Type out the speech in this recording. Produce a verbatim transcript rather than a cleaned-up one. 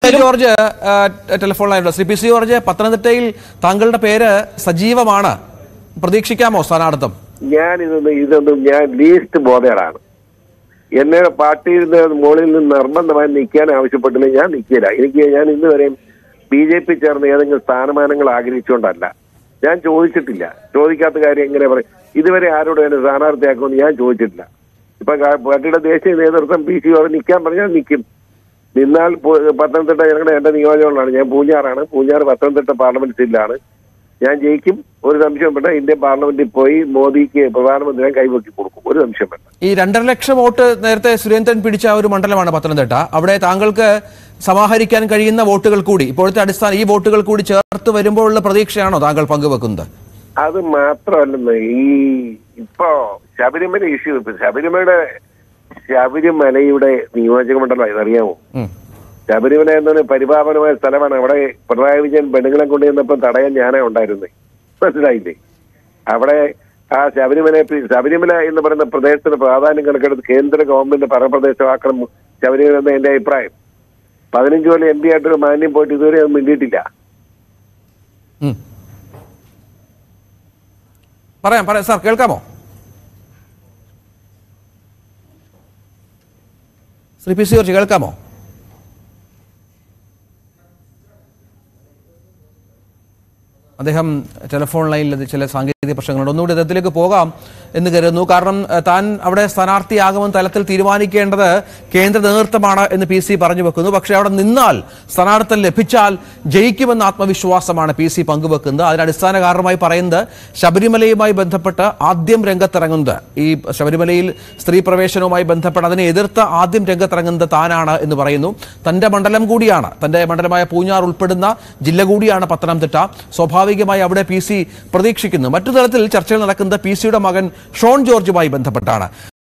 George telephone ലൈനിലുണ്ട്. Shri P C George, പത്തനംതിട്ടയിൽ താങ്കളുടെ പേര് സജീവമാണ്, പ്രതീക്ഷിക്കാമോ സ്ഥാനാർത്ഥം? ഞാൻ ഇതൊന്നും ഇതൊന്നും ഞാൻ ലീസ്റ്റ് ബോധേടാണ്. എന്നെ പാർട്ടിയിൽ നിന്ന് മുകളിൽ നിന്ന് നിർബന്ധമായി നിൽക്കാൻ ആവശ്യപ്പെട്ടില്ല, ഞാൻ നിൽക്കില്ല. എനിക്ക് ഞാൻ ഇന്ന് വരെയും ബി ജെ പി ചേർന്ന് ഏതെങ്കിലും സ്ഥാനമാനങ്ങൾ ആഗ്രഹിച്ചുകൊണ്ടല്ല. ഞാൻ ചോദിച്ചിട്ടില്ല. ചോദിക്കാത്ത കാര്യം എങ്ങനെ പറയും? ഇതുവരെ ആരോടും എന്നെ സ്ഥാനാർത്ഥിയാക്കുമെന്ന് ഞാൻ ചോദിച്ചിട്ടില്ല. ഇപ്പൊ പാർട്ടിയുടെ ദേശീയ നേതൃത്വം പി സി ജോർജ് നിൽക്കാൻ പറഞ്ഞാൽ നിൽക്കും. നിന്നാൽ പത്തനംതിട്ട ഞങ്ങളുടെ എന്റെ നിയോജകങ്ങളാണ്. ഞാൻ പൂഞ്ഞാറാണ്. പൂഞ്ഞാറ് പത്തനംതിട്ട പാർലമെന്റ് സീറ്റിലാണ്. ഞാൻ ജയിക്കും, ഒരു സംശയം വേണ്ട. ഇന്ത്യൻ പാർലമെന്റിൽ പോയി മോദിക്ക് പ്രധാനമന്ത്രിയെ കൈവക്കി കൊടുക്കും, ഒരു സംശയം വേണ്ട. ഈ രണ്ടര ലക്ഷം വോട്ട് നേരത്തെ സുരേന്ദ്രൻ പിടിച്ച ഒരു മണ്ഡലമാണ് പത്തനംതിട്ട. അവിടെ താങ്കൾക്ക് സമാഹരിക്കാൻ കഴിയുന്ന വോട്ടുകൾ കൂടി, ഇപ്പോഴത്തെ അടിസ്ഥാന ഈ വോട്ടുകൾ കൂടി ചേർത്ത് വരുമ്പോഴുള്ള പ്രതീക്ഷയാണോ താങ്കൾ പങ്കുവെക്കുന്നത്? അത് മാത്രമല്ലെന്ന്, ഈ ഇപ്പോ ശബരിമല ഇഷ്യൂ, ശബരിമലയുടെ ശബരിമലയുടെ നിയോജക മണ്ഡലം ഇതറിയാമോ? ശബരിമല എന്നൊരു പരിപാവനമായ സ്ഥലമാണ്. അവിടെ പിണറായി വിജയൻ പെണ്ണുങ്ങളെ കൊണ്ടുവന്നപ്പോൾ തടയാൻ ഞാനേ ഉണ്ടായിരുന്നേ, മനസ്സിലായില്ലേ? അവിടെ ആ ശബരിമല ശബരിമല എന്ന് പറയുന്ന പ്രദേശത്തിന് പ്രാധാന്യം കണക്കെടുത്ത് കേന്ദ്ര ഗവൺമെന്റ് പരപ്രദേശമാക്കണം ശബരിമല എന്ന എന്റെ അഭിപ്രായം. പതിനഞ്ച് കൊല്ലം എം പി ആയിട്ടൊരു മാന്യം പോയിട്ട് ഇതുവരെ ഒന്നും മിണ്ടിയിട്ടില്ല. പറയാം പറയാം സാർ, കേൾക്കാമോ? ശ്രീ പി സി ജോർജ് കേൾക്കാമോ? അദ്ദേഹം ടെലിഫോൺ ലൈനിൽ ചില സാങ്കേതിക പ്രശ്നങ്ങളുണ്ട്. ഒന്നുകൂടി അദ്ദേഹത്തിലേക്ക് പോകാം എന്ന് കരുതുന്നു. കാരണം താൻ അവിടെ സ്ഥാനാർത്ഥിയാകുമെന്ന തലത്തിൽ തീരുമാനിക്കേണ്ടത് കേന്ദ്ര നേതൃത്വമാണ് എന്ന് പി സി പറഞ്ഞു വെക്കുന്നു. പക്ഷേ അവിടെ നിന്നാൽ സ്ഥാനാർത്ഥിത്വം ലഭിച്ചാൽ ജയിക്കുമെന്ന ആത്മവിശ്വാസമാണ് പി സി പങ്കുവെക്കുന്നത്. അതിന് അടിസ്ഥാന കാരണമായി പറയുന്നത് ശബരിമലയുമായി ബന്ധപ്പെട്ട് ആദ്യം രംഗത്തിറങ്ങുന്നത്, ഈ ശബരിമലയിൽ സ്ത്രീ പ്രവേശനവുമായി ബന്ധപ്പെട്ട് അതിനെ എതിർത്ത് ആദ്യം രംഗത്തിറങ്ങുന്നത് താനാണ് എന്ന് പറയുന്നു. തന്റെ മണ്ഡലം കൂടിയാണ്, തന്റെ മണ്ഡലമായ പൂഞ്ഞാർ ഉൾപ്പെടുന്ന ജില്ല കൂടിയാണ് പത്തനംതിട്ട. സ്വാഭാവികമായി അവിടെ പി സി പ്രതീക്ഷിക്കുന്നു. മറ്റു തലത്തിൽ ചർച്ചകൾ നടക്കുന്നത് പി സിയുടെ മകൻ ഷോൺ ജോർജുമായി ബന്ധപ്പെട്ടാണ്.